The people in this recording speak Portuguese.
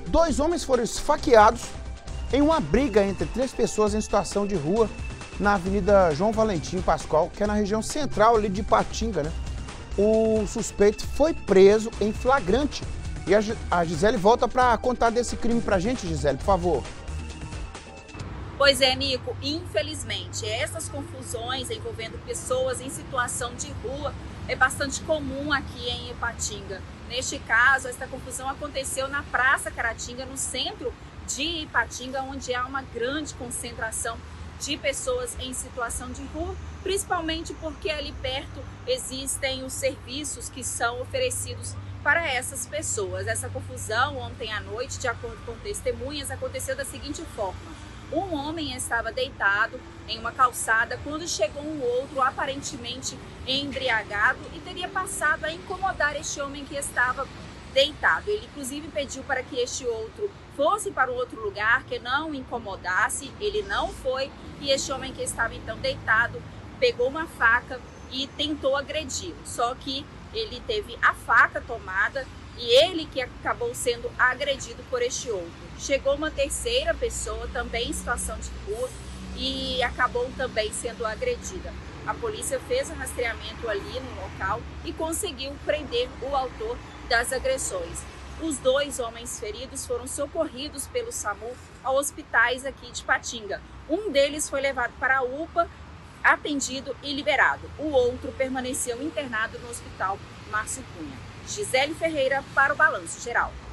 Dois homens foram esfaqueados em uma briga entre três pessoas em situação de rua na Avenida João Valentim Pascoal, que é na região central ali de Ipatinga, né? O suspeito foi preso em flagrante. E a Gisele volta para contar desse crime pra gente, Gisele, por favor. Pois é, Nico, infelizmente, essas confusões envolvendo pessoas em situação de rua é bastante comum aqui em Ipatinga. Neste caso, esta confusão aconteceu na Praça Caratinga, no centro de Ipatinga, onde há uma grande concentração de pessoas em situação de rua, principalmente porque ali perto existem os serviços que são oferecidos para essas pessoas. Essa confusão ontem à noite, de acordo com testemunhas, aconteceu da seguinte forma. Um homem estava deitado em uma calçada quando chegou um outro aparentemente embriagado e teria passado a incomodar este homem que estava deitado. Ele inclusive pediu para que este outro fosse para um outro lugar, que não o incomodasse. Ele não foi e este homem que estava então deitado pegou uma faca e tentou agredi-lo. Só que ele teve a faca tomada e ele que acabou sendo agredido por este outro. Chegou uma terceira pessoa, também em situação de rua, e acabou também sendo agredida. A polícia fez o rastreamento ali no local e conseguiu prender o autor das agressões. Os dois homens feridos foram socorridos pelo SAMU a hospitais aqui de Ipatinga. Um deles foi levado para a UPA, atendido e liberado. O outro permaneceu internado no Hospital Márcio Cunha. Gisele Ferreira para o Balanço Geral.